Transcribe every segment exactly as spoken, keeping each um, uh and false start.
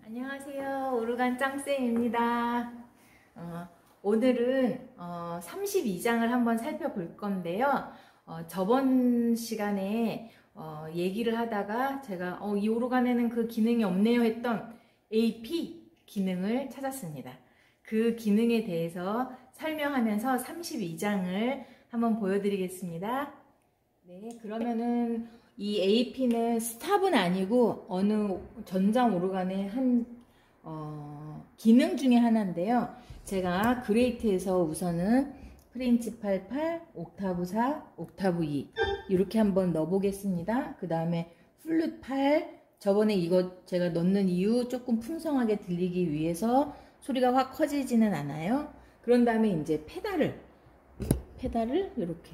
안녕하세요. 오르간 짱쌤입니다. 어, 오늘은 어, 삼십이 장을 한번 살펴볼 건데요. 어, 저번 시간에 어, 얘기를 하다가 제가 어, 이 오르간에는 그 기능이 없네요 했던 에이피 기능을 찾았습니다. 그 기능에 대해서 설명하면서 삼십이 장을 한번 보여드리겠습니다. 네, 그러면은 이 에이피는 스탑은 아니고 어느 전장 오르간의 한 어, 기능 중에 하나인데요. 제가 그레이트에서 우선은 프린치팔 팔, 옥타브 사, 옥타브 이 이렇게 한번 넣어 보겠습니다. 그 다음에 플룻 팔, 저번에 이거 제가 넣는 이유 조금 풍성하게 들리기 위해서 소리가 확 커지지는 않아요. 그런 다음에 이제 페달을 페달을 이렇게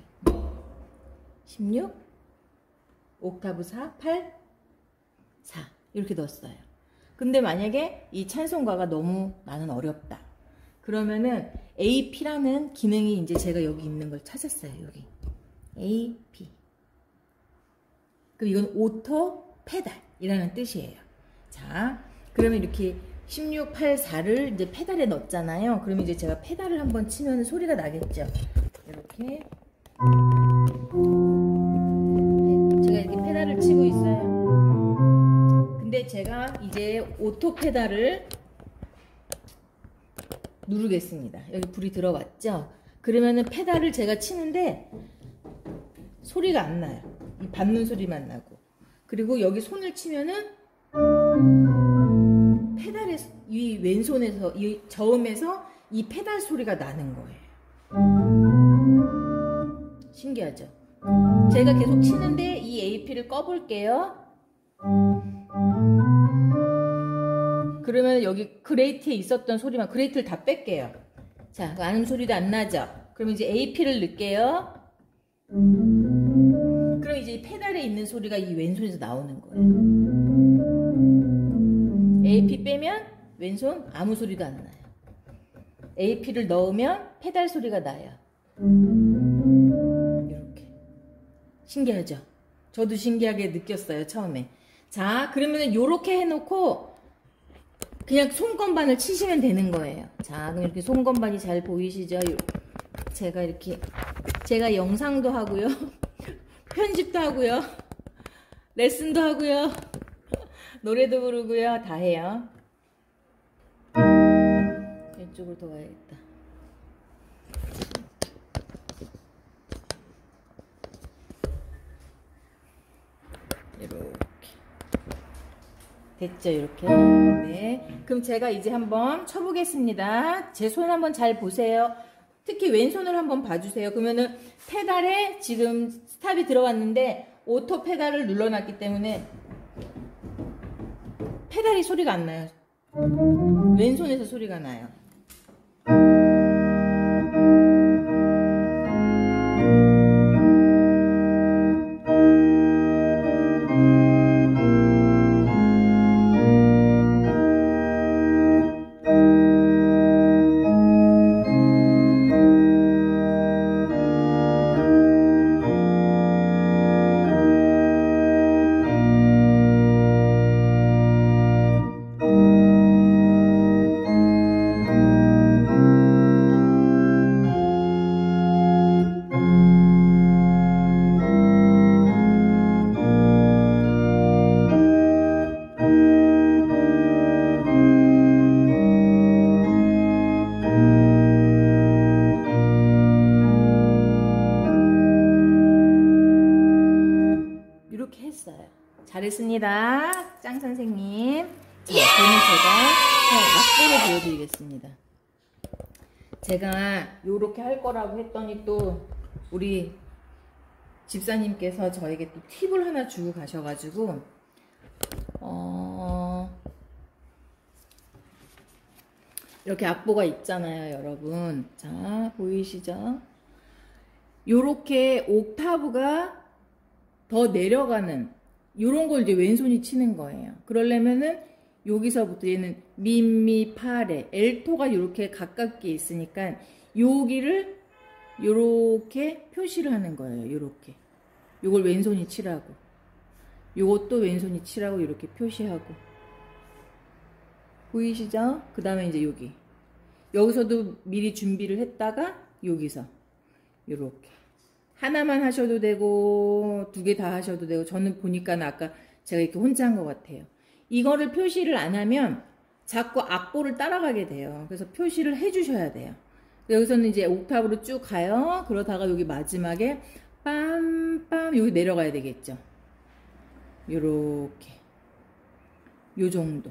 십육, 옥타브 사, 팔, 사 이렇게 넣었어요. 근데 만약에 이 찬송가가 너무 나는 어렵다 그러면은 에이피라는 기능이 이제 제가 여기 있는 걸 찾았어요. 여기 에이피. 그럼 이건 오토 페달이라는 뜻이에요. 자, 그러면 이렇게 십육, 팔, 사를 이제 페달에 넣었잖아요. 그러면 이제 제가 페달을 한번 치면 소리가 나겠죠. 이렇게 제가 이렇게 페달을 치고 있어요. 근데 제가 이제 오토 페달을 누르겠습니다. 여기 불이 들어왔죠? 그러면은 페달을 제가 치는데 소리가 안 나요. 이 밟는 소리만 나고. 그리고 여기 손을 치면은 페달의 이 왼손에서 이 저음에서 이 페달 소리가 나는 거예요. 신기하죠? 제가 계속 치는데 이 에이피를 꺼볼게요. 그러면 여기 그레이트에 있었던 소리만, 그레이트를 다 뺄게요. 자, 아는 소리도 안 나죠? 그럼 이제 에이피를 넣을게요. 그럼 이제 이 페달에 있는 소리가 이 왼손에서 나오는 거예요. 에이피 빼면 왼손 아무 소리도 안 나요. 에이피를 넣으면 페달 소리가 나요. 이렇게. 신기하죠? 저도 신기하게 느꼈어요, 처음에. 자, 그러면 요렇게 해놓고 그냥 손건반을 치시면 되는 거예요. 자, 그럼 이렇게 손건반이 잘 보이시죠? 제가 이렇게, 제가 영상도 하고요. 편집도 하고요. 레슨도 하고요. 노래도 부르고요. 다 해요. 이쪽으로 더 와야겠다. 이렇게. 됐죠? 이렇게. 네. 그럼 제가 이제 한번 쳐보겠습니다. 제 손 한번 잘 보세요. 특히 왼손을 한번 봐주세요. 그러면은 페달에 지금 스탑이 들어왔는데 오토 페달을 눌러놨기 때문에 페달이 소리가 안 나요. 왼손에서 소리가 나요. 이렇게 했어요. 잘했습니다. 짱 선생님. 자, 그러면 제가 악보를 보여드리겠습니다. 제가 요렇게 할 거라고 했더니 또 우리 집사님께서 저에게 또 팁을 하나 주고 가셔가지고 어... 이렇게 악보가 있잖아요, 여러분. 자, 보이시죠? 요렇게 옥타브가 더 내려가는 요런 걸 이제 왼손이 치는 거예요. 그러려면은 여기서부터 얘는 미, 미, 파레, 엘토가 이렇게 가깝게 있으니까 여기를 요렇게 표시를 하는 거예요. 요렇게. 요걸 왼손이 치라고. 요것도 왼손이 치라고 이렇게 표시하고. 보이시죠? 그 다음에 이제 여기. 여기서도 미리 준비를 했다가 여기서 요렇게. 하나만 하셔도 되고 두 개 다 하셔도 되고 저는 보니까 아까 제가 이렇게 혼자 한 것 같아요. 이거를 표시를 안 하면 자꾸 악보를 따라가게 돼요. 그래서 표시를 해 주셔야 돼요. 여기서는 이제 옥탑으로 쭉 가요. 그러다가 여기 마지막에 빰빰 여기 내려가야 되겠죠. 요렇게 요 정도.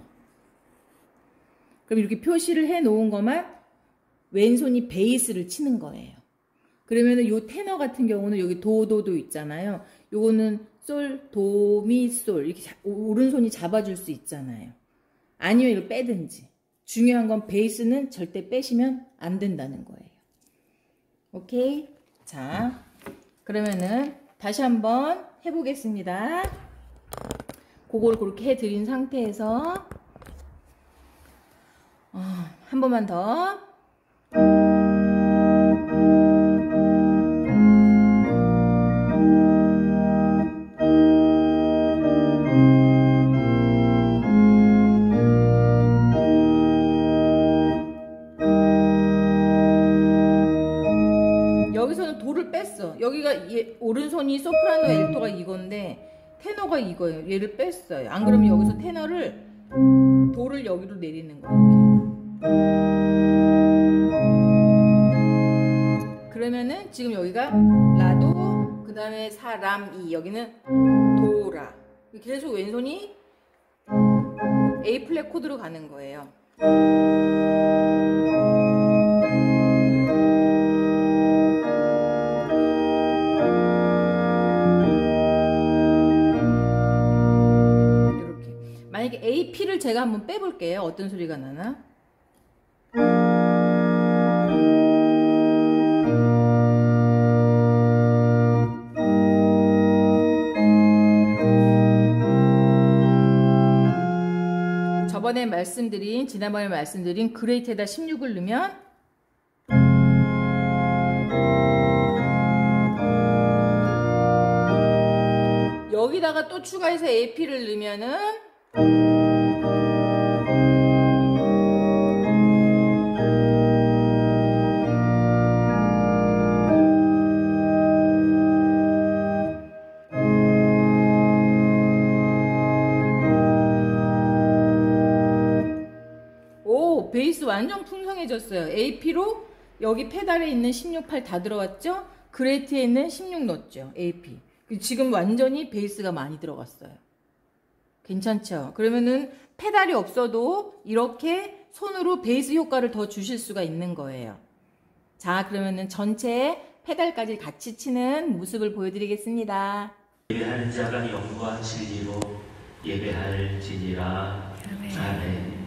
그럼 이렇게 표시를 해 놓은 것만 왼손이 베이스를 치는 거예요. 그러면은 요 테너 같은 경우는 여기 도도도 있잖아요. 요거는 솔, 도, 미, 솔 이렇게 자, 오른손이 잡아줄 수 있잖아요. 아니면 이걸 빼든지. 중요한 건 베이스는 절대 빼시면 안 된다는 거예요. 오케이? 자, 그러면은 다시 한번 해보겠습니다. 그걸 그렇게 해드린 상태에서 어, 한 번만 더. 여기서는 도를 뺐어. 여기가 얘, 오른손이 소프라노 엘토가 이건데 테너가 이거예요. 얘를 뺐어요. 안 그러면 여기서 테너를 도를 여기로 내리는 거예요. 그러면은 지금 여기가 라도, 그 다음에 사, 람, 이, 여기는 도라. 계속 왼손이 A 플랫 코드로 가는 거예요. 만약에 A, P를 제가 한번 빼볼게요. 어떤 소리가 나나? 저번에 말씀드린, 지난번에 말씀드린 그레이트에다 십육을 넣으면 여기다가 또 추가해서 A, P를 넣으면은 오, 베이스 완전 풍성해졌어요. A, P로 여기 페달에 있는 십육, 팔 다 들어갔죠? 그레이트에 있는 십육 넣었죠. A, P. 지금 완전히 베이스가 많이 들어갔어요. 괜찮죠? 그러면은 페달이 없어도 이렇게 손으로 베이스 효과를 더 주실 수가 있는 거예요. 자, 그러면은 전체 페달까지 같이 치는 모습을 보여드리겠습니다. 예배하는 자가 영과 진리로 예배할지니라. 아멘.